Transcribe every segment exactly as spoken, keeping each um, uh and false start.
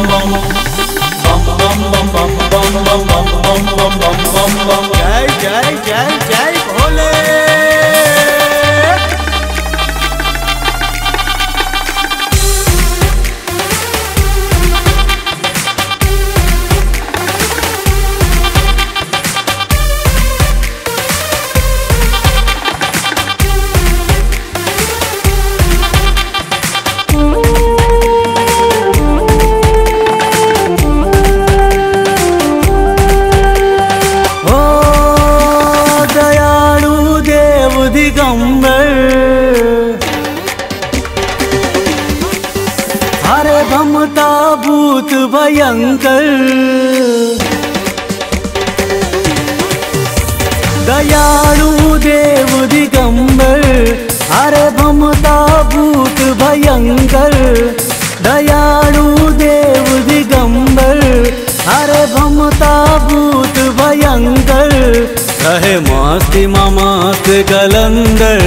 जय जय जय जय भोले। हरे भमता भूत भयंकर, दयालु देव दिगंबर। हरे भमता भूत भयंकर, दयालु देव दिगंबर। हरे भमता भूत भयंकर, रहे मस्ती मस्त कलंदर।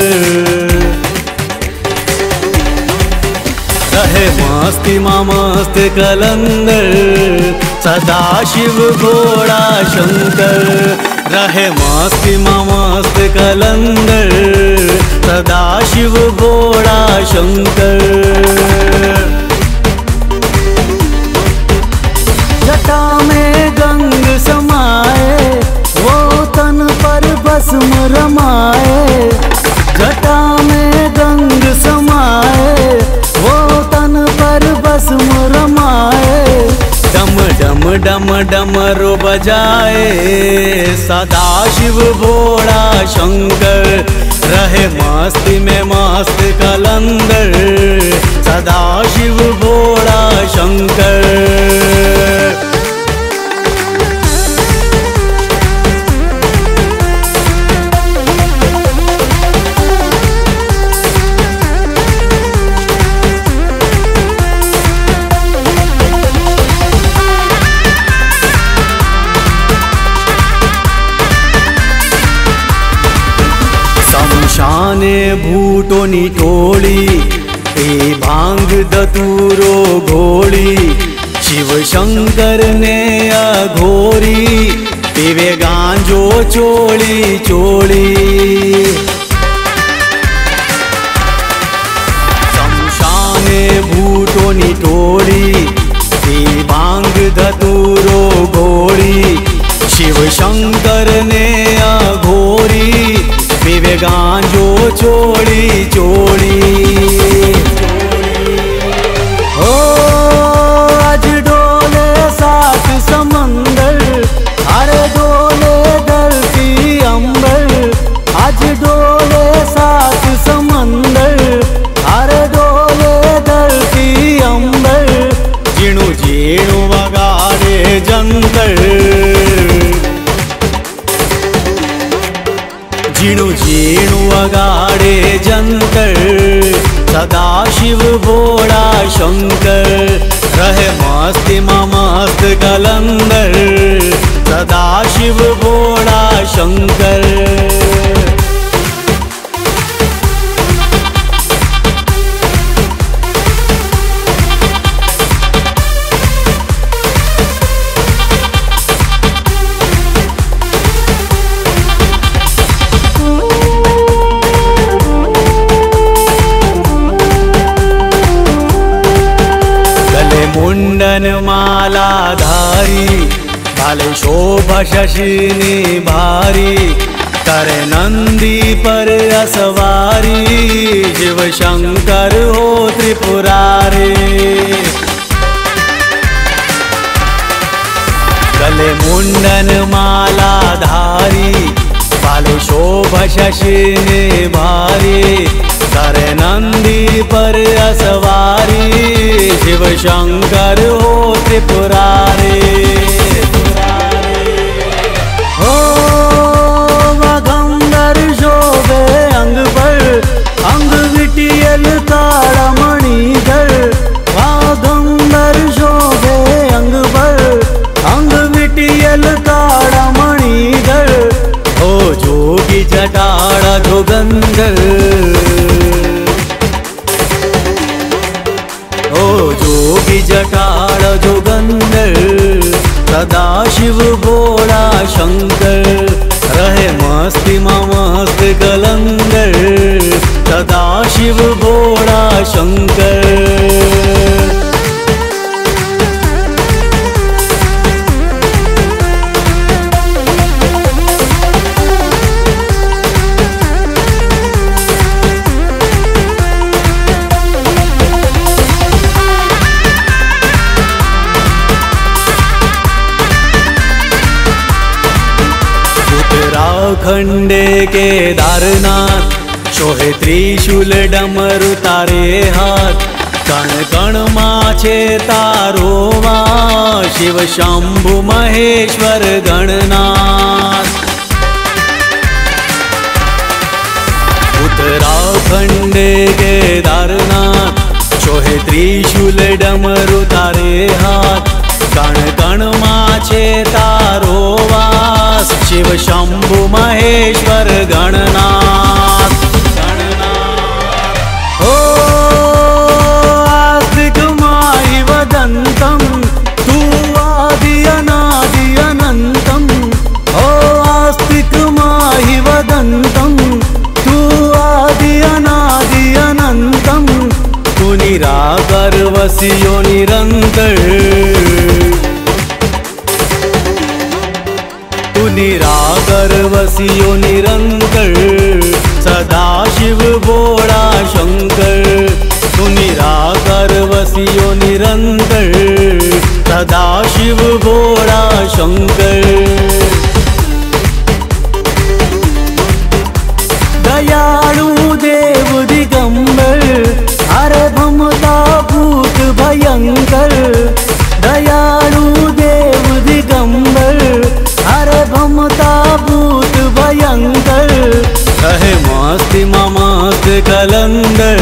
रहे मस्ती मस्त कलंदर, सदा शिव घोड़ा शंकर। रहे मस्ती मस्त कलंदर, सदा शिव घोड़ा शंकर। जटा में गंग समाए, वो तन पर भस्म रमाए। जटा में गंग समाए, वो तन पर भस्म रमाए। डम डम डम डमरू बजाए, सदा शिव भोला शंकर। रहे मस्ती में मस्त कलंदर, सदा शिव भोला शंकर। शाने भूटो निटोली, ए भांग दतूरो घोड़ी। शिव शंकर ने अघोरी, पीवे गांजो चोली चोली। शमशाने भूटो निटोली, ए भांग दतूरो घोड़ी। शिव शंकर ने अघोरी, पीवे गांजो चोली चोली। ओ आज डोले सात समंदर, अरे डोले धरती अंबर। आज डोले सात समंदर, अरे डोले धरती अंबर। जीणु जीणु वगाड़े जंतर, जीणु जीणु वगाड़े जंतर। सदा शिव भोला शंकर, रहे मस्ती मस्त कलंदर। सदा शिव भोला शंकर। मुंडन माला धारी, भाले शोभा शशिनी भारी। करे नंदी पर असवारी, शिव शंकर हो त्रिपुरारी। गले मुंडन माला धारी, भाले शोभा शशिनी भारी। करे नंदी पर असवारी, शिव शंकर हो त्रिपुरारी। हो वगंबर शोभे अंग पर, अंग विटियल तारा मणिधर। वगंबर शोभे अंग पर, अंग विटियल तारा मणिधर। हो जोगी जटाड़ा जोगंधर, ओ जोगी मोती जटाड़ जोगंदर, सदा शिव भोला शंकर। रहे मस्ती में मस्त कलंदर, सदा शिव भोला शंकर। उत्तराखंडे केदारनाथ, शोहे त्रिशूल डमरू तारे हाथ। कण कण माछे तारो वास, शिव शंभु महेश्वर गणनाथ। उत्तराखंडे केदारनाथ, शोहे त्रिशूल डमरू तारे हाथ। कण कण माछे तारो वास, शिव शंभु महेश्वर गणनाथ। ओ आस्तिक माहि वदन्तं, तू आदि अनादि अनन्तं। ओ आस्तिक माहि वदन्तं, तू आदि अनादि अनन्तं। तू निराकर वसियो निरंतर, तू निराकर वसियो निरंतर। सदा शिव भोला शंकर, तू निराकर वसियो निरंतर। सदा शिव भोला शंकर। दयालु देव दिगंबर, हर भमता भूत भयंकर। दयालु देव दिगंबर, हर भमता भूत भयंकर। रहे मस्ती में मस्त कलंदर,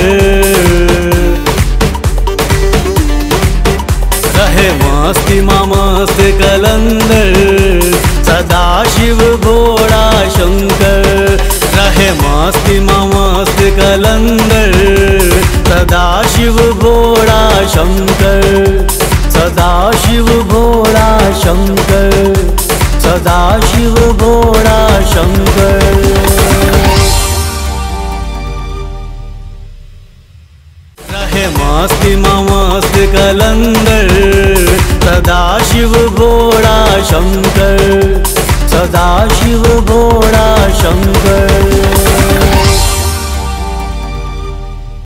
रहे मस्ती में मस्त कलंदर। सदा शिव भोला शंकर, रहे मस्ती में मस्त कलंदर। सदा शिव भोला शंकर, सदा शिव भोला शंकर। सदा शिव भोला शंकर। रहे मस्ती में मस्त कलंदर, सदा शिव भोला शंकर। सदा शिव भोला शंकर।